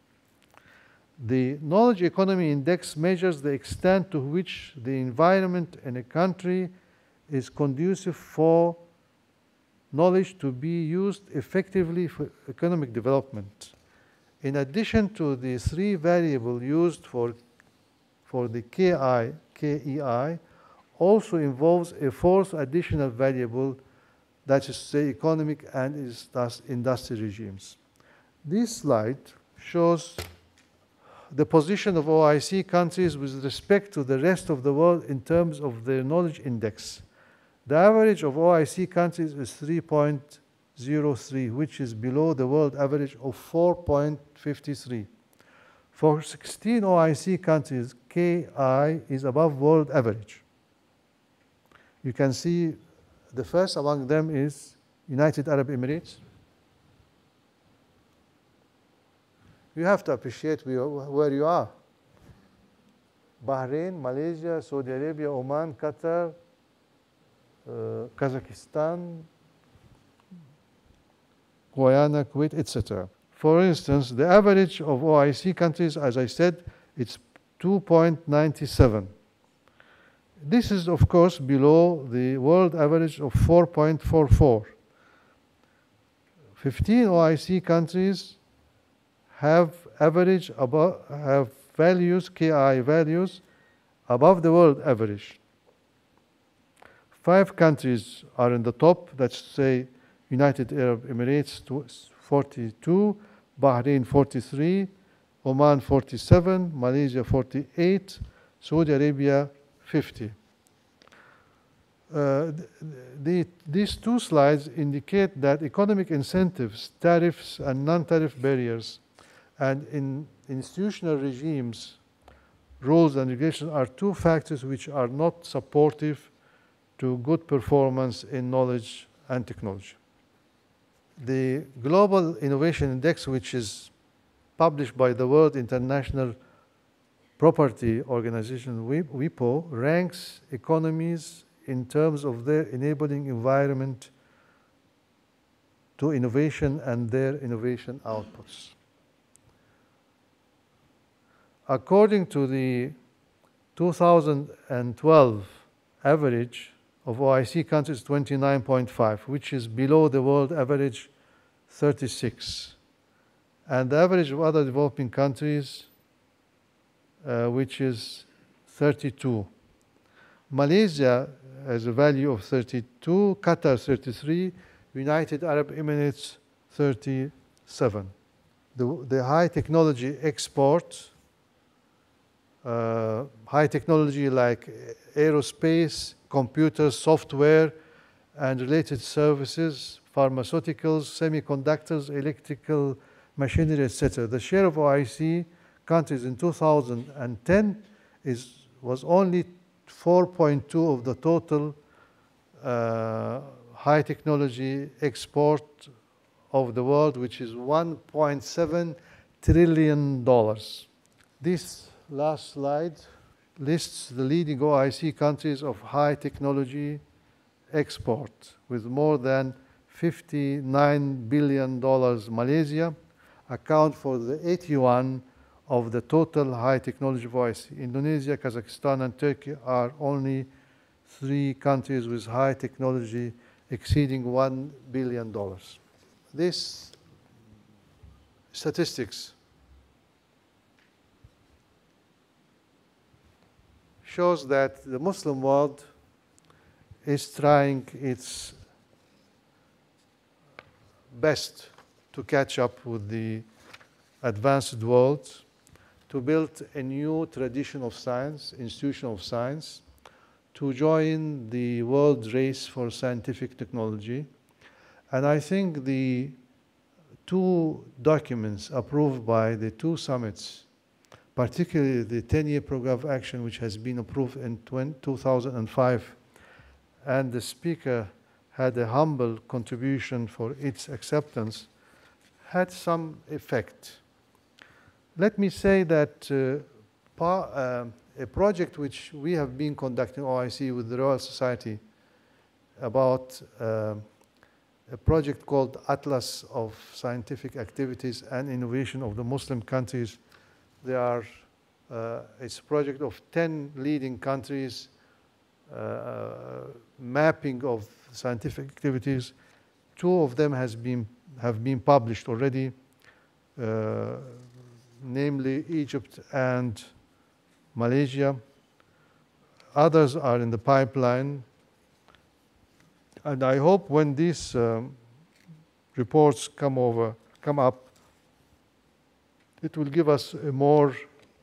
The Knowledge Economy Index measures the extent to which the environment in a country is conducive for knowledge to be used effectively for economic development. In addition to the three variables used for, for the K I, K E I, also involves a fourth additional variable, that is to say economic and industry regimes. This slide shows the position of O I C countries with respect to the rest of the world in terms of their knowledge index. The average of O I C countries is three point zero three, which is below the world average of four point five three. For sixteen O I C countries, K I is above world average. You can see the first among them is United Arab Emirates. You have to appreciate where you are. Bahrain, Malaysia, Saudi Arabia, Oman, Qatar, uh, Kazakhstan, Guyana, Kuwait, et cetera. For instance, the average of O I C countries, as I said, it's two point nine seven. This is, of course, below the world average of four point four four. fifteen O I C countries have average above, have values, K I values, above the world average. Five countries are in the top, that's to say United Arab Emirates forty-two, Bahrain forty-three, Oman forty-seven, Malaysia forty-eight, Saudi Arabia fifty. Uh, the, these two slides indicate that economic incentives, tariffs, and non-tariff barriers, and in institutional regimes, rules and regulations are two factors which are not supportive to good performance in knowledge and technology. The Global Innovation Index, which is published by the World International Property Organization, WIPO, ranks economies in terms of their enabling environment to innovation and their innovation outputs. According to the two thousand twelve average of O I C countries, twenty-nine point five, which is below the world average thirty-six. And the average of other developing countries, uh, which is thirty-two. Malaysia has a value of thirty-two, Qatar thirty-three, United Arab Emirates thirty-seven. The, the high technology export, uh, high technology like aerospace, computers, software, and related services, pharmaceuticals, semiconductors, electrical machinery, et cetera. The share of O I C countries in two thousand ten is, was only four point two of the total uh, high technology export of the world, which is one point seven trillion dollars. This last slide lists the leading O I C countries of high technology export, with more than fifty-nine billion dollars. Malaysia account for the eighty-one of the total high technology of O I C. Indonesia, Kazakhstan, and Turkey are only three countries with high technology exceeding one billion dollars. This statistics shows that the Muslim world is trying its best to catch up with the advanced world, to build a new tradition of science, institution of science, to join the world race for scientific technology. And I think the two documents approved by the two summits, particularly the ten-year program of action, which has been approved in two thousand five, and the speaker had a humble contribution for its acceptance, had some effect. Let me say that uh, par, uh, a project which we have been conducting O I C with the Royal Society about uh, a project called Atlas of Scientific Activities and Innovation of the Muslim countries. There are, uh, it's a project of ten leading countries, uh, mapping of scientific activities. Two of them has been, have been published already, uh, namely Egypt and Malaysia. Others are in the pipeline. And I hope when these um, reports come over, come up, it will give us a more,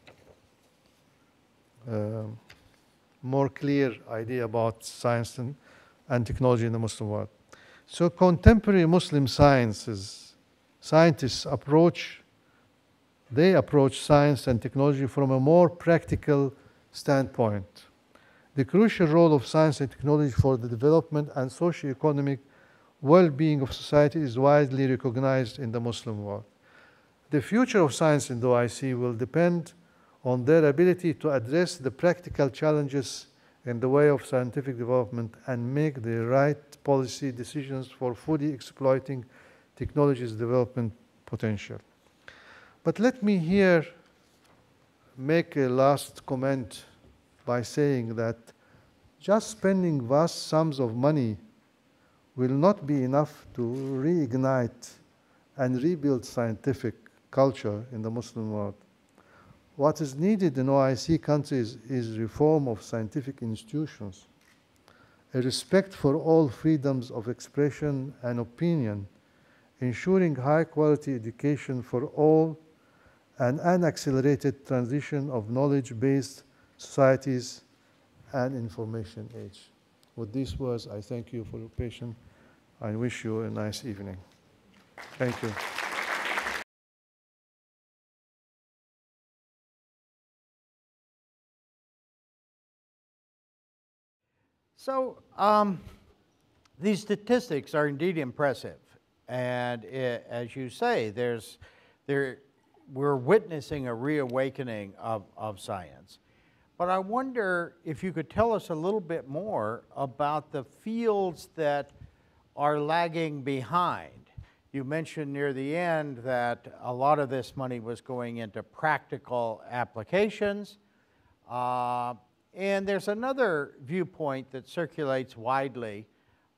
uh, more clear idea about science and, and technology in the Muslim world. So contemporary Muslim sciences, scientists approach They approach science and technology from a more practical standpoint. The crucial role of science and technology for the development and socio-economic well-being of society is widely recognized in the Muslim world. The future of science in the O I C will depend on their ability to address the practical challenges in the way of scientific development and make the right policy decisions for fully exploiting technology's development potential. But let me here make a last comment by saying that just spending vast sums of money will not be enough to reignite and rebuild scientific culture in the Muslim world. What is needed in O I C countries is reform of scientific institutions, a respect for all freedoms of expression and opinion, ensuring high-quality education for all, and an accelerated transition of knowledge-based societies and information age. With these words, I thank you for your patience. I wish you a nice evening. Thank you. So um, these statistics are indeed impressive. And it, as you say, there's, there, we're witnessing a reawakening of, of science. But I wonder if you could tell us a little bit more about the fields that are lagging behind. You mentioned near the end that a lot of this money was going into practical applications. Uh, and there's another viewpoint that circulates widely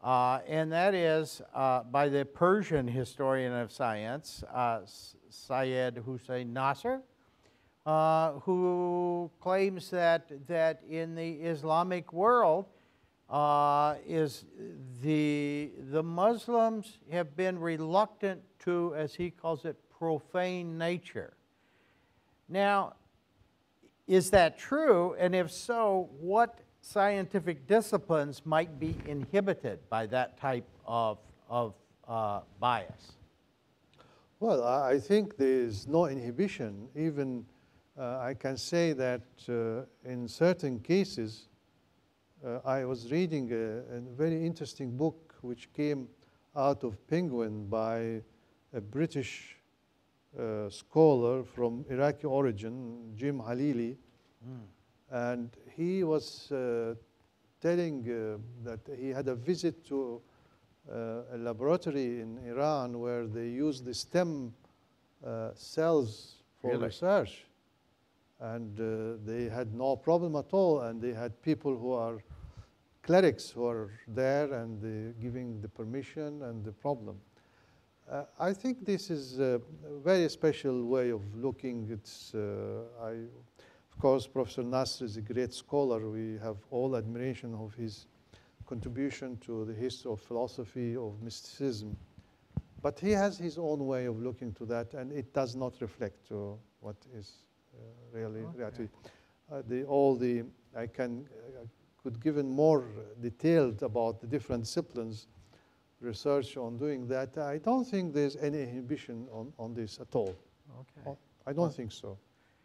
uh, and that is uh, by the Persian historian of science, uh, Syed Hussein Nasr, uh, who claims that, that in the Islamic world, uh, is the, the Muslims have been reluctant to, as he calls it, profane nature. Now, is that true? And if so, what scientific disciplines might be inhibited by that type of, of uh, bias? Well, I think there is no inhibition. Even uh, I can say that uh, in certain cases, uh, I was reading a, a very interesting book which came out of Penguin by a British uh, scholar from Iraqi origin, Jim Halili. Mm. And he was uh, telling uh, that he had a visit to uh, a laboratory in Iran where they used the stem uh, cells for really? research. And uh, they had no problem at all. And they had people who are clerics who are there and uh, giving the permission and the problem. Uh, I think this is a very special way of looking. It's, uh, I, of course, Professor Nasr is a great scholar. We have all admiration of his contribution to the history of philosophy, of mysticism. But he has his own way of looking to that, and it does not reflect to what is uh, really okay. reality. Uh, the, all the, I can, uh, could give in more detailed about the different disciplines, research on doing that. I don't think there's any inhibition on, on this at all. Okay. I don't think so.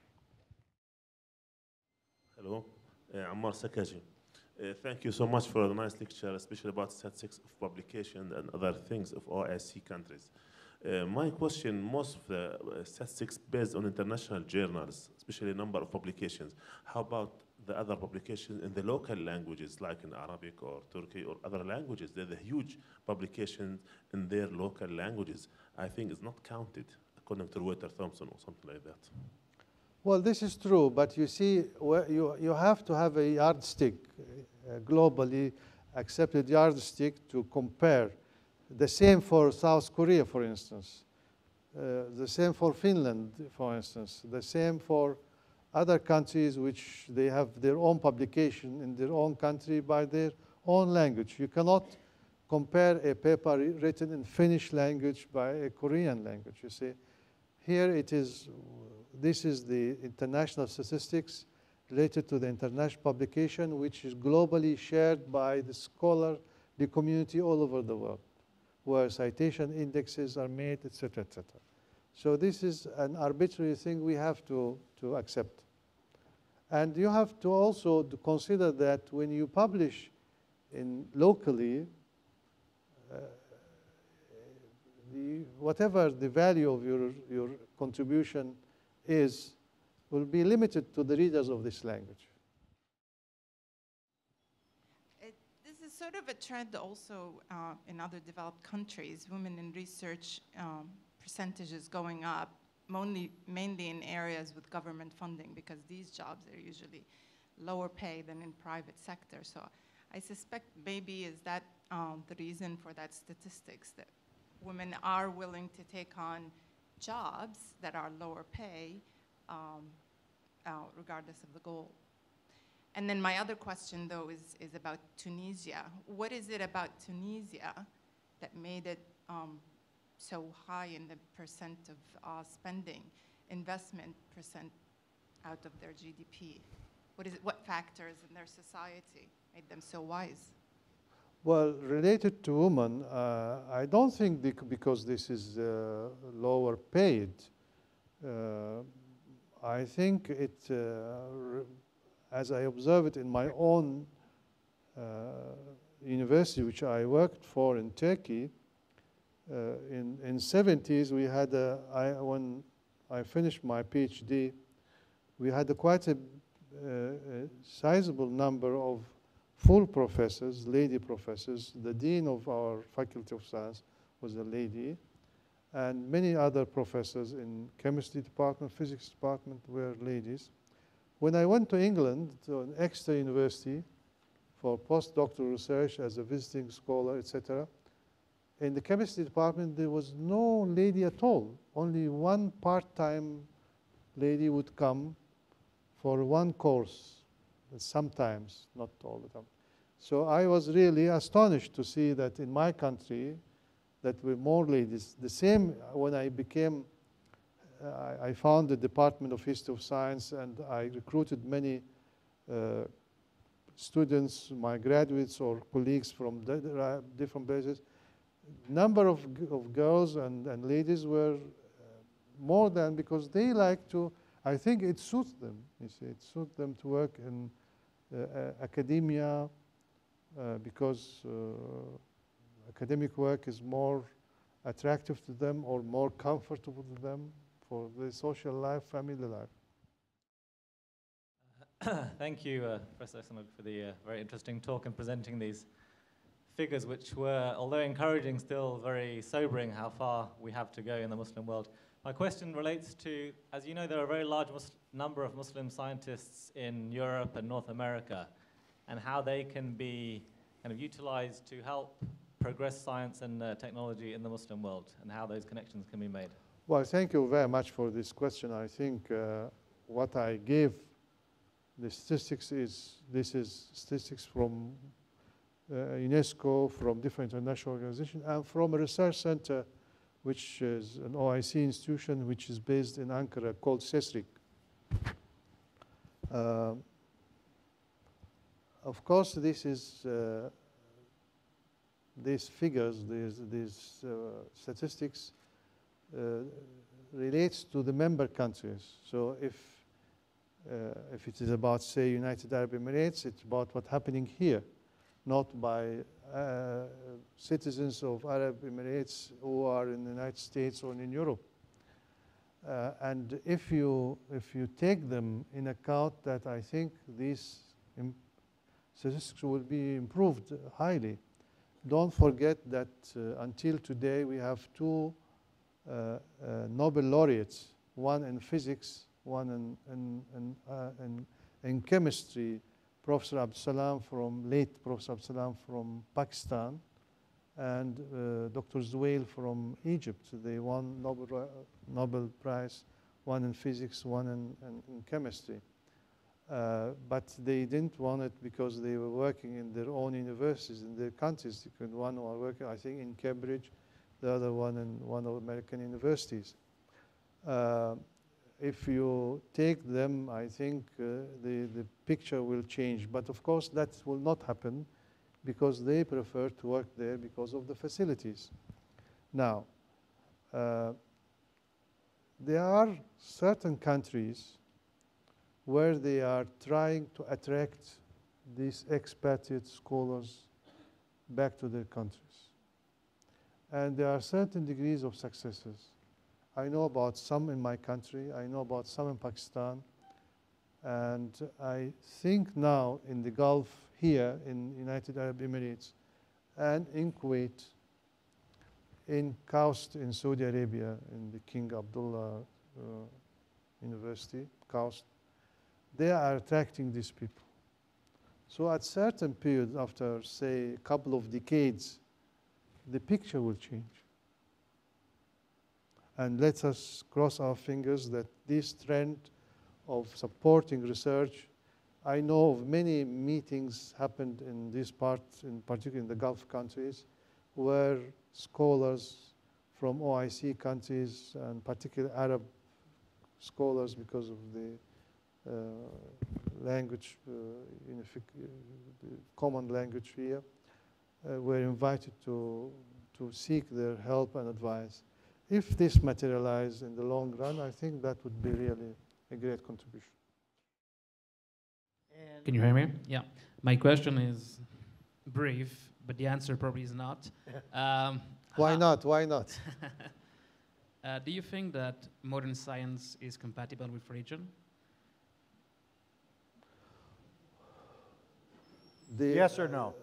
Hello, uh, Ammar Sakaji. Uh, thank you so much for the nice lecture, especially about statistics of publication and other things of O I C countries. Uh, my question, most of the uh, statistics based on international journals, especially number of publications. How about the other publications in the local languages, like in Arabic or Turkey or other languages? There's a huge publication in their local languages. I think it's not counted, according to Walter Thompson or something like that. Well, this is true, but you see, you, you have to have a yardstick, a globally accepted yardstick to compare. The same for South Korea, for instance. Uh, the same for Finland, for instance. The same for other countries which they have their own publication in their own country by their own language. You cannot compare a paper written in Finnish language by a Korean language, you see. Here it is, this is the international statistics related to the international publication, which is globally shared by the scholar, the community all over the world, where citation indexes are made, et cetera, et cetera. So this is an arbitrary thing we have to, to accept. And you have to also to consider that when you publish in locally, uh, the, whatever the value of your, your contribution is, will be limited to the readers of this language. It, this is sort of a trend also uh, in other developed countries, women in research um, percentages going up, mainly, mainly in areas with government funding, because these jobs are usually lower pay than in private sector. So I suspect maybe is that um, the reason for that statistics, that women are willing to take on jobs that are lower pay, um, uh, regardless of the goal. And then my other question, though, is, is about Tunisia. What is it about Tunisia that made it um, so high in the percent of uh, spending, investment percent out of their G D P? What is it, what factors in their society made them so wise? Well, related to women, uh, I don't think because this is uh, lower paid. Uh, I think it, uh, as I observe it in my own uh, university, which I worked for in Turkey, uh, in in seventies we had a, I, when I finished my PhD, we had a quite a, uh, a sizable number of full professors, lady professors. The dean of our Faculty of Science was a lady, and many other professors in chemistry department, physics department were ladies. When I went to England, to an extra university, for postdoctoral research as a visiting scholar, et cetera. In the chemistry department, there was no lady at all. Only one part-time lady would come for one course, sometimes, not all the time. So I was really astonished to see that in my country, that were more ladies. The same when I became, uh, I found the Department of History of Science, and I recruited many uh, students, my graduates or colleagues from different places. Number of, of girls and, and ladies were uh, more than, because they like to, I think it suits them, you see, it suits them to work in uh, uh, academia uh, because uh, academic work is more attractive to them or more comfortable to them for the social life, family life. Thank you, uh, Professor Ihsanoğlu, for the uh, very interesting talk and presenting these figures, which were, although encouraging, still very sobering how far we have to go in the Muslim world. My question relates to, as you know, there are a very large Mus number of Muslim scientists in Europe and North America, and how they can be kind of utilized to help progress science and uh, technology in the Muslim world, and how those connections can be made. Well, thank you very much for this question. I think uh, what I gave, the statistics is, this is statistics from uh, UNESCO, from different international organizations, and from a research center, which is an O I C institution, which is based in Ankara, called CESRIC. Uh, of course, this is, uh, these figures, these, these uh, statistics uh, relates to the member countries. So if, uh, if it is about, say, United Arab Emirates, it's about what's happening here, not by uh, citizens of Arab Emirates who are in the United States or in Europe. Uh, and if you, if you take them in account, that I think these statistics will be improved highly. Don't forget that uh, until today we have two uh, uh, Nobel laureates, one in physics, one in, in, in, uh, in, in chemistry, Professor Abdusalam from, late Professor Abdusalam from Pakistan, and uh, Doctor Zuhail from Egypt. They won Nobel, uh, Nobel Prize, one in physics, one in, in, in chemistry. Uh, but they didn't want it because they were working in their own universities, in their countries. One was working, I think, in Cambridge, the other one in one of American universities. Uh, if you take them, I think uh, the, the picture will change. But of course, that will not happen because they prefer to work there because of the facilities. Now, uh, there are certain countries where they are trying to attract these expatriate scholars back to their countries. And there are certain degrees of successes. I know about some in my country, I know about some in Pakistan, and I think now in the Gulf here in United Arab Emirates and in Kuwait, in KAUST in Saudi Arabia, in the King Abdullah uh, University, KAUST, they are attracting these people. So at certain period, after say a couple of decades, the picture will change. And let us cross our fingers that this trend of supporting research, I know of many meetings happened in this part, in particular in the Gulf countries, where scholars from O I C countries, and particularly Arab scholars because of the uh, language, uh, unific, uh, the common language here, uh, were invited to, to seek their help and advice. If this materializes in the long run, I think that would be really a great contribution. Can you hear me? Yeah. My question is brief, but the answer probably is not. Um, Why not? Why not? uh, do you think that modern science is compatible with religion? The, yes or no?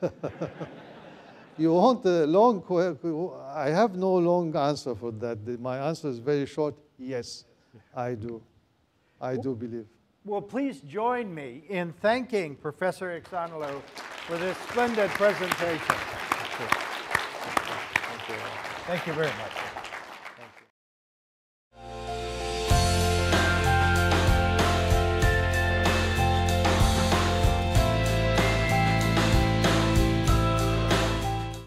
You want a long question? I have no long answer for that. My answer is very short. Yes, I do. I do believe. will please join me in thanking Professor İhsanoğlu for this splendid presentation. Thank you. Thank you. Thank you very much.